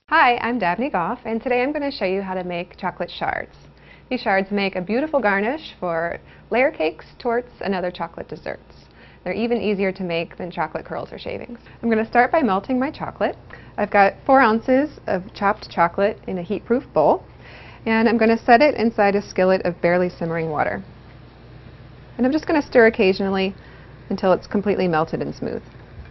Hi, I'm Dabney Goff, and today I'm going to show you how to make chocolate shards. These shards make a beautiful garnish for layer cakes, torts, and other chocolate desserts. They're even easier to make than chocolate curls or shavings. I'm going to start by melting my chocolate. I've got 4 ounces of chopped chocolate in a heat-proof bowl, and I'm going to set it inside a skillet of barely simmering water. And I'm just going to stir occasionally until it's completely melted and smooth.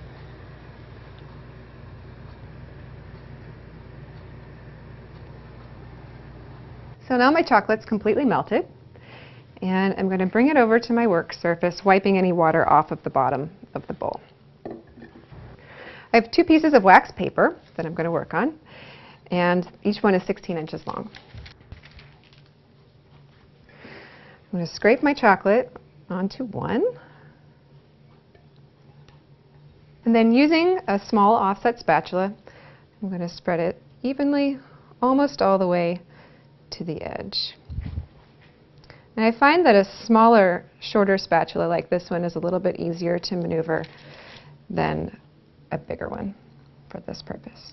So now my chocolate's completely melted, and I'm going to bring it over to my work surface, wiping any water off of the bottom of the bowl. I have 2 pieces of wax paper that I'm going to work on, and each one is 16 inches long. I'm going to scrape my chocolate onto one, and then using a small offset spatula, I'm going to spread it evenly, almost all the way to the edge. And I find that a smaller, shorter spatula like this one is a little bit easier to maneuver than a bigger one for this purpose.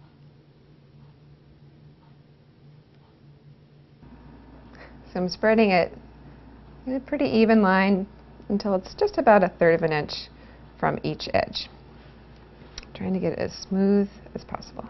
So I'm spreading it in a pretty even line until it's just about 1/3 of an inch from each edge. Trying to get it as smooth as possible.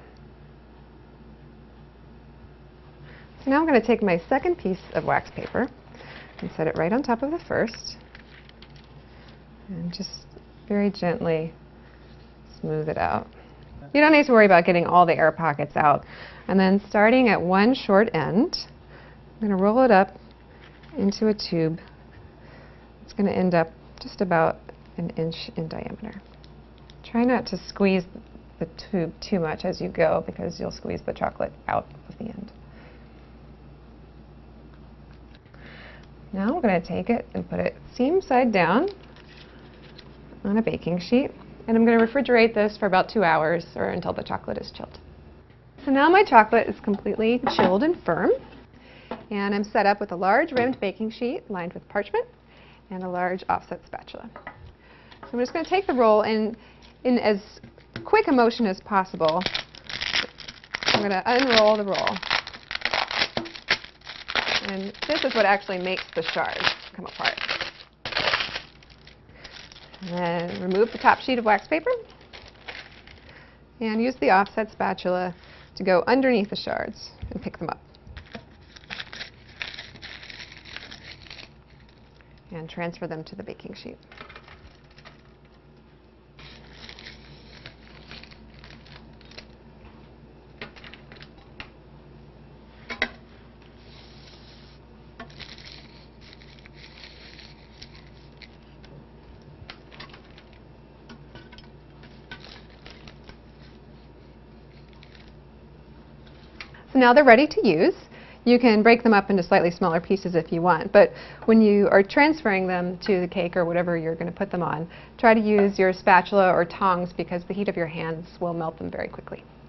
So now I'm going to take my second piece of wax paper and set it right on top of the first, and just very gently smooth it out. You don't need to worry about getting all the air pockets out. And then starting at one short end, I'm going to roll it up into a tube. It's going to end up just about 1 inch in diameter. Try not to squeeze the tube too much as you go, because you'll squeeze the chocolate out of the end. Now I'm going to take it and put it seam side down on a baking sheet, and I'm going to refrigerate this for about 2 hours or until the chocolate is chilled. So now my chocolate is completely chilled and firm, and I'm set up with a large rimmed baking sheet lined with parchment and a large offset spatula. So I'm just going to take the roll, and in as quick a motion as possible, I'm going to unroll the roll. And this is what actually makes the shards come apart. And then remove the top sheet of wax paper and use the offset spatula to go underneath the shards and pick them up. And transfer them to the baking sheet. So now they're ready to use. You can break them up into slightly smaller pieces if you want, but when you are transferring them to the cake or whatever you're going to put them on, try to use your spatula or tongs, because the heat of your hands will melt them very quickly.